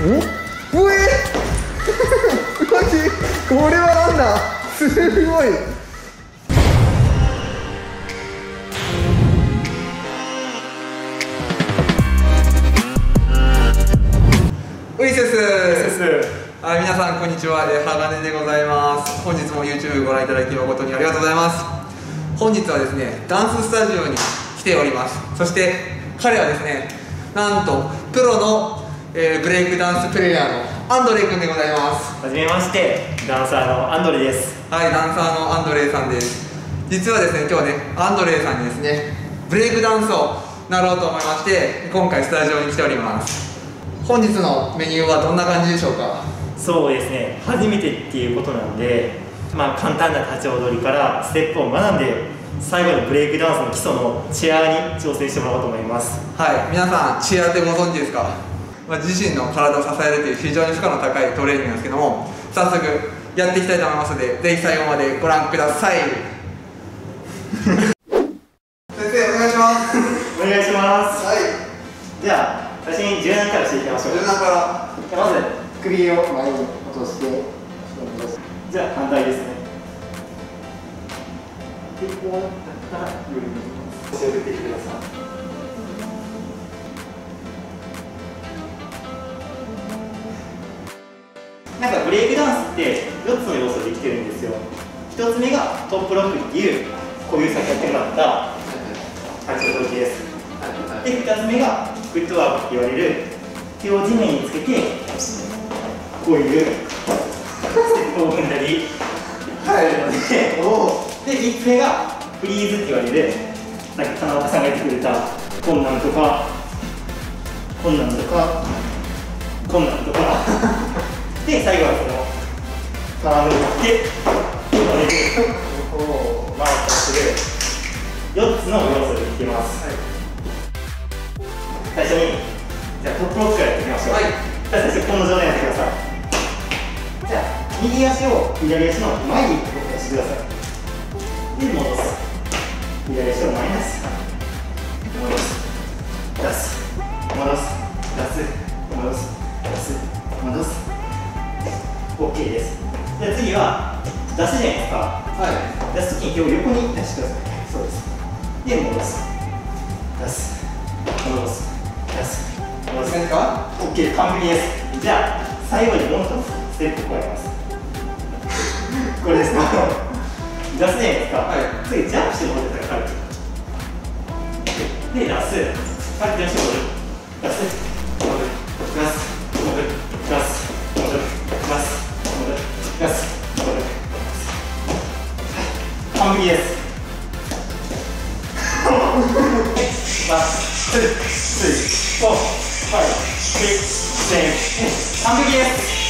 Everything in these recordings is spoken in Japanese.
おえマジこれはなんだすごい。ウイセス。はい、皆さんこんにちは、鋼でございます。本日も YouTube ご覧いただき誠にありがとうございます。本日はですね、ダンススタジオに来ております。そして彼はですね、なんとプロの、ブレイクダンスプレイヤーのアンドレイ君でございます。 はじめまして、ダンサーのアンドレです。 はい、ダンサーのアンドレイさんです。実はですね、今日はね、アンドレイさんにですね、ブレイクダンスをなろうと思いまして、今回スタジオに来ております。本日のメニューはどんな感じでしょうか？ そうですね、初めてっていうことなんで、簡単な立ち踊りからステップを学んで、最後にブレイクダンスの基礎のチェアに挑戦してもらおうと思います。 はい、皆さんチェアってご存知ですか？自身の体を支えるという非常に負荷の高いトレーニングなんですけども、早速やっていきたいと思いますので、ぜひ最後までご覧ください。先生お願いします。 お願いします。 はい。 じゃあ最初に柔軟からしていきましょう。 柔軟から。 まず首を前に落として、じゃあ反対ですね。で、こうやったら寄りに腰を振ってください。なんかブレイクダンスって4つの要素でできてるんですよ。1つ目がトップロックっていうこういう先やってもらった立ち踊りです。で、2つ目がフットワークって言われる手を地面につけてこういうステップを踏んだり入るので、で3つ目がフリーズって言われるさっき田中さんが言ってくれたこんなんとかこんなんとかこんなんとかで最後はその体を持って回ったりする4つの要素でできてます。最初にじゃあトップロックからやっていきましょう。はい、最初この状態になってください。じゃあ右足を左足の前に動かしてください。で戻す、左足を前に出す、戻す、出す、戻す、出す、戻す、出す、戻す。 OK です。じゃあ次は出すじゃないですか。はい、出すときに手を横に出してください。そうです。で戻す、出す、戻す、出す、戻す。か OK、完璧です。じゃあ最後にもう一つステップ加えます。これですか？出すじゃないですか。はい、次ジャンプして戻ってたら軽くで出す、軽くジャンプして戻る、出す、戻る、出す、戻る、出す、戻る、出す、戻る、出す、戻る。完璧です。1、2、3、4、5、6、7、完璧です。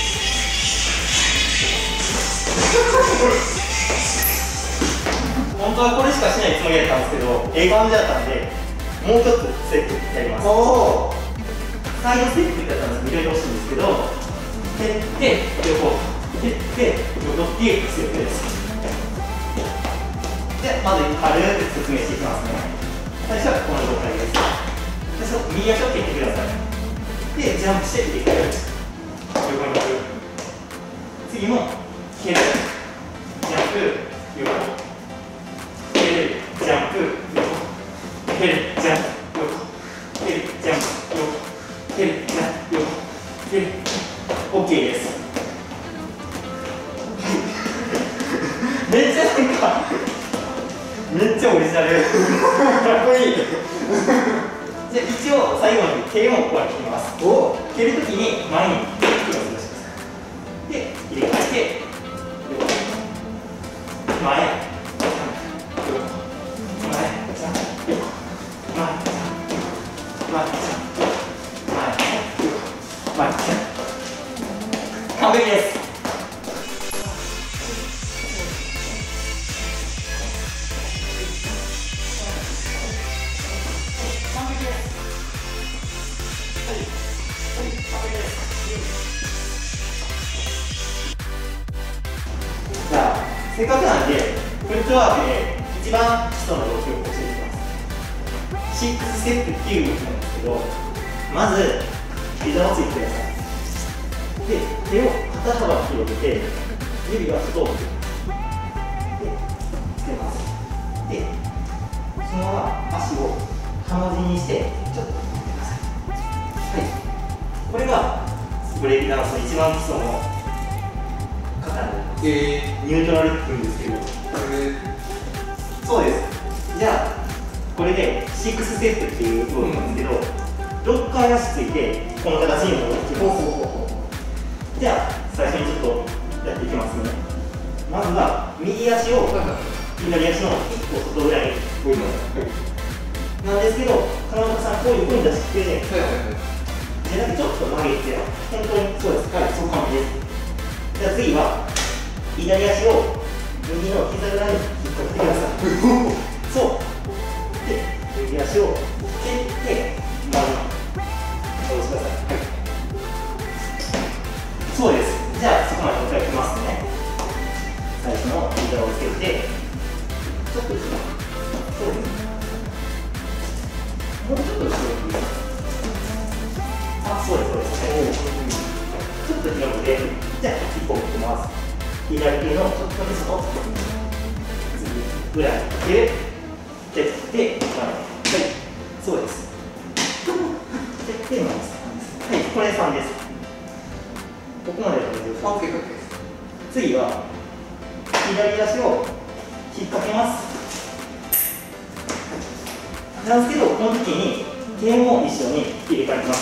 本当はこれしかしないつもりだったんですけど、ええ感じだったんで、もう一つステップやります。サイドステップだったんですけど、いろいろ欲しいんですけど、蹴って横、蹴って横っていうステップです。で、まず軽く説明していきますね。最初はこの状態です。最初、右足を蹴ってください。で、ジャンプしていく。横に行く。次も蹴る。ジャンプ、横。蹴る、ジャンプ、横。蹴る、ジャンプ、横。蹴る、ジャンプ、横。蹴る、ジャンプ、横。蹴る。OK です。めっちゃなんかめっちゃオリジナルかっこいい。じゃあ一応最後に手をこうやってきます。蹴るときに前にクロス出します。で入れ替えて前、前、完璧です。じゃあせっかくなんでフットワークで一番基礎の動きを教えていきます。6ステップっていう動きなんですけど、まず膝をついてください。 で、手を肩幅に広げて、指は外を向けます。で、つけます。で、そのまま足をハの字にして、ちょっと持ってください。はい。これがブレイキダンスの一番基礎の型になります。ニュートラルって言うんですけど、そうです。じゃあ、これで6ステップっていう動きなんですけど、6回足ついて、この形に戻ってきます。じゃあ、最初にちょっとやっていきますね。まずは、右足を左足の1個外ぐらいに置いてます。なんですけど、金本さん、こういう風に出してきてね、手だけちょっと曲げて、本当にそうです。はい、そう完璧です。じゃあ次は、左足を右の膝裏に引っ掛けてください。そう。で、右足を蹴って、まず戻してください。はい。そうです。じゃあ、そこまでもう一回いきますね。最初の膝をつけて、ちょっと後ろ。そうです。もうちょっと後ろに。あ、そうです、そうです。ちょっと広くて、じゃあ、一歩持ってます。左手のちょっとだけ外。次、裏に蹴る。蹴って、はい、そうです。蹴って、回す。はい、これ3です。ここまで大丈夫です。OK です。次は、左足を引っ掛けます。なんですけど、この時に手も一緒に入れ替えます。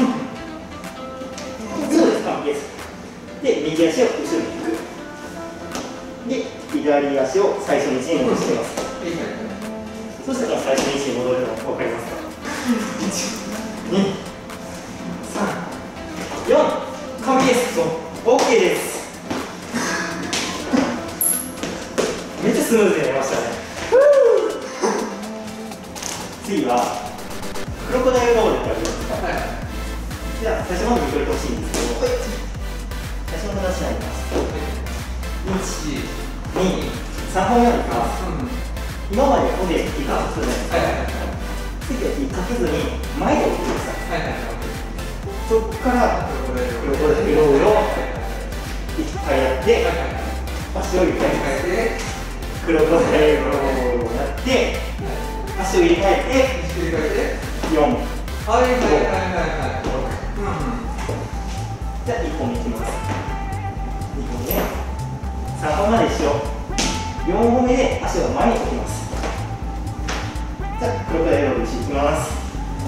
そうです、完璧です。で、右足を後ろに引く。で、左足を最初の位置に戻してます。そしてこの最初の位置に戻るの分かりますか？ 1、2、3、4、完璧です。OK です。めっちゃスムーズになりましたね。次はクロコダイルロールってありますか？はい。じゃあ最初まで見といてほしいんですけど、最初の形になります。1、2、3本目までいきます。今までここで引っ掛けするじゃないですか。次は引っ掛けずに前で置いてください。そこからクロコダイルロールを1回やって、足を1回変えて、クロコダイルロールをやって、足を入れ替えて、4、5、6。じゃあ1本目いきます。2本目、3本まで一緒。4本目で足を前に置きます。じゃあクロコダイルロール1いきます。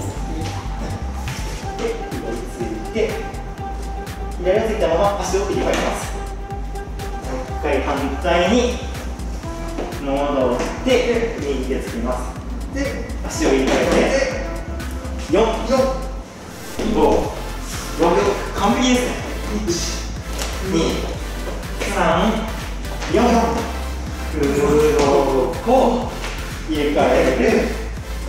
で、左ついて、左がついたまま足を入れ替えます。もう1回反対に戻って右でつきます。で、足を入れ替えて、4、5、6、完璧ですね。1、2、3、4、黒子、入れ替える、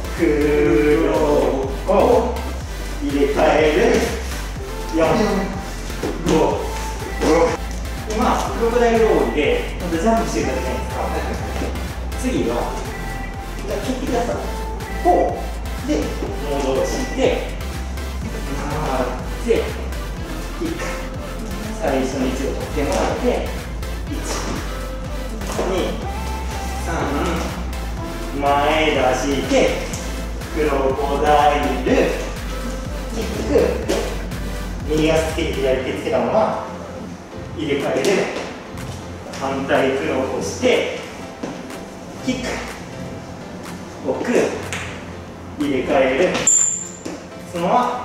黒子、入れ替える、4、5、6。今、クロコダイルロールでジャンプしていただきたいんですか？次は、切ってください。こうで戻して回ってキック、最初の位置を取ってもらって、1、2、3、前出してクロコダイル、キック、右足つけて左手つけたまま入れ替える、反対クロコしてキック、置く、入れ替える、そのまま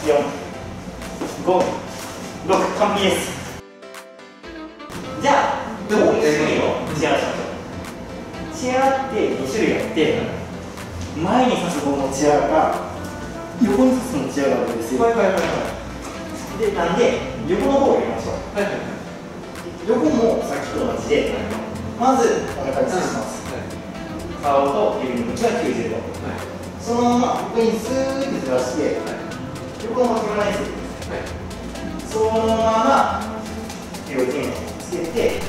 4、5、6、完璧です。じゃあ、もう1種類をシェアしましょう。チェアって2種類あって、前に刺す方のチェアが横に刺す方のチェアがあるんですよ。で、なんで、横の方をやりましょう。横もさっきと同じで、まずこんな感じにします。顔と指の向きは90度、そのまま横にスーッとずらして、横の巻き腹につけてください。そのまま両手をつけて、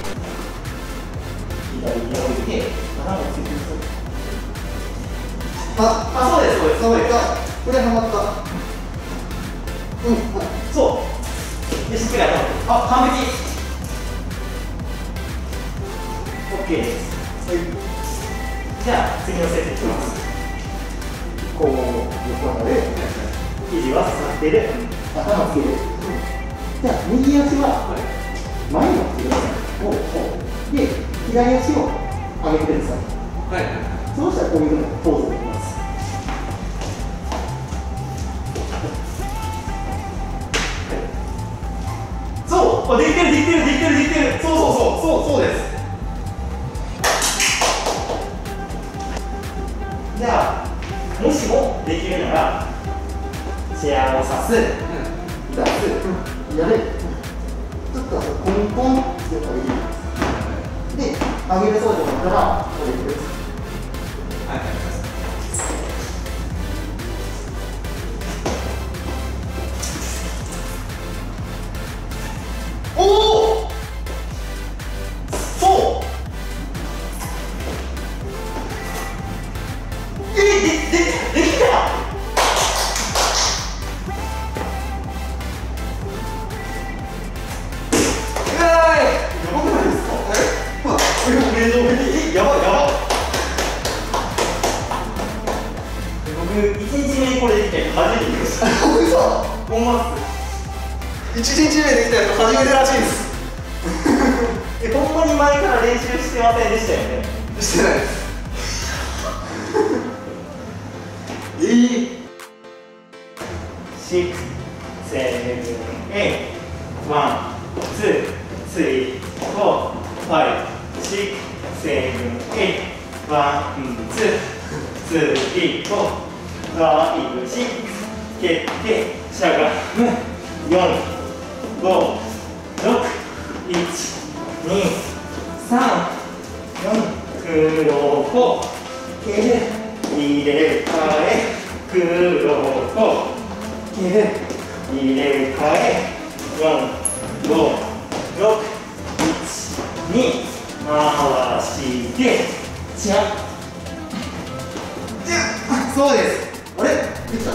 左手を置いて、頭をつけてください。そうです、そうです、そうです。 これはまった。 そう。で、しっかり頭あ、完璧。OK です。はい。じゃあ次のセットいきます。こう横で肘は座ってる、頭つける。じゃあ右足は前に持ってください。で左足を上げてください。はい。そうしたらこういうふうなポーズができます。そう、できてるできてるできてるできてる。そうです。じゃあもしもできるならチェアを刺す、出す、やる、ちょっとコンコンってやったらいいです。で、上げるそうになったらこれです。はい。おお、そう。できた。やばい。僕、1日目にこれできて初めてでした。嘘。ほんまっす。 1日目できたやつ初めてらしいです。 ほんまに前から練習してませんでしたよね。 してないです。 6、7、8、1、2、3、4、5、6、7、8、1、2、3、4、5、6、蹴ってしゃがむ、4、5、6、1、2、3、4、クロコ、蹴る、入れ替え、クロコ、蹴る、入れ替え、4、5、6、1、2、回してじゃそうです。あれできた。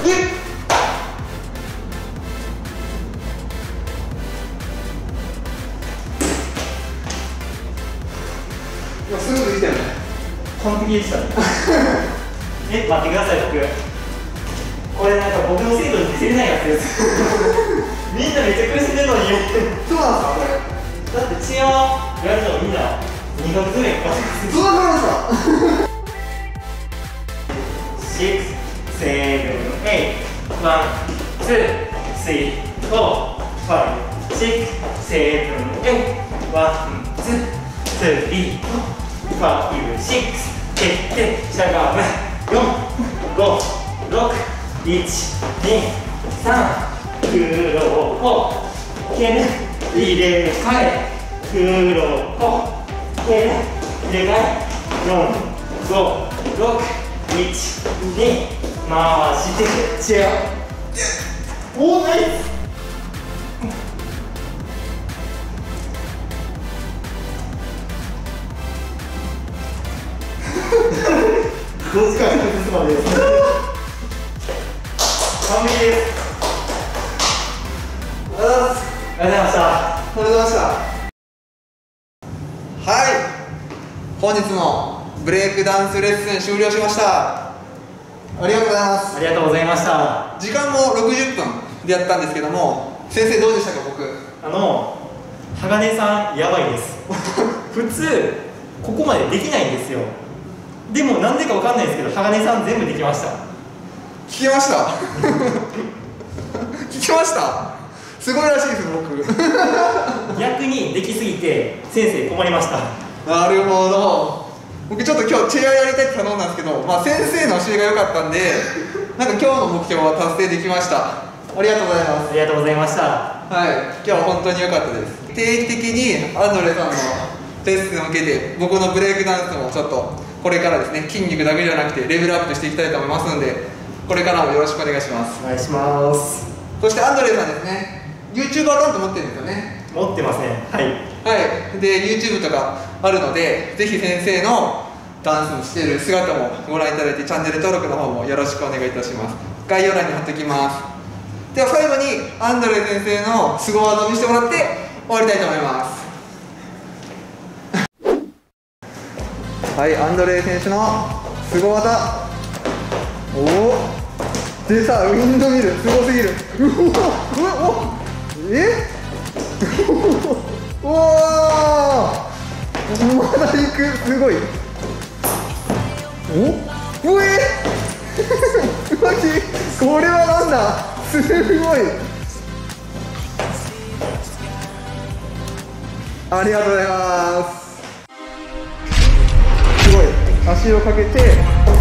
いや、すぐできたよね。 完璧でしたね。待ってください。僕これなんか僕の生徒に見せれないやつです。みんなめっちゃ苦しんでるのに。 そうなんですかこれ。 だってチアやるのみんな2ヶ月ぐらいかかってます。 そうなんですか。 6、7、8、1、2、3、4、5、6、7、8、1、2、3、4、5、6、蹴ってしゃがむ、4、5、6、1、2、3、クロコ、蹴る、入れ替え、クロコ、蹴る、入れ替え、4、5、6、1、2、回してチェア。おー、ナイス。5時間100までです。完璧です。 ありがとうございます。 ありがとうございました。 ありがとうございました。はい、本日のブレイクダンスレッスン終了しました。ありがとうございます。 ありがとうございました。 時間も60分でやったんですけども、先生どうでしたか？僕鋼さんやばいです。普通ここまでできないんですよ。でもなんでかわかんないですけど、鋼さん全部できました。 聞きました聞きました。すごいらしいです僕逆にできすぎて先生困りました。 なるほど。僕ちょっと今日チェアやりたいって頼んだんですけど、先生の教えが良かったんでなんか今日の目標は達成できました。ありがとうございます。 ありがとうございました。 はい、今日は本当に良かったです。定期的にアンドレさんのレッスンを受けて僕のブレイクダンスもちょっとこれからですね、筋肉だけじゃなくてレベルアップしていきたいと思いますので、これからもよろしくお願いします。 お願いします。 そしてアンドレさんですね、 YouTube アカウント持ってるんですよね。 持ってません。はい、 はい、で YouTube とかあるので、ぜひ先生のダンスしている姿もご覧いただいて、チャンネル登録の方もよろしくお願いいたします。概要欄に貼っておきます。では最後にアンドレ先生のスゴ技を見せてもらって終わりたいと思います。はい、アンドレイ選手のすご技。おお、でさ、ウィンドミルすごすぎる。うわ、えおお、まだ行く、すごい。おえマジ、これはなんだ、すごい。ありがとうございます。すごい、足をかけて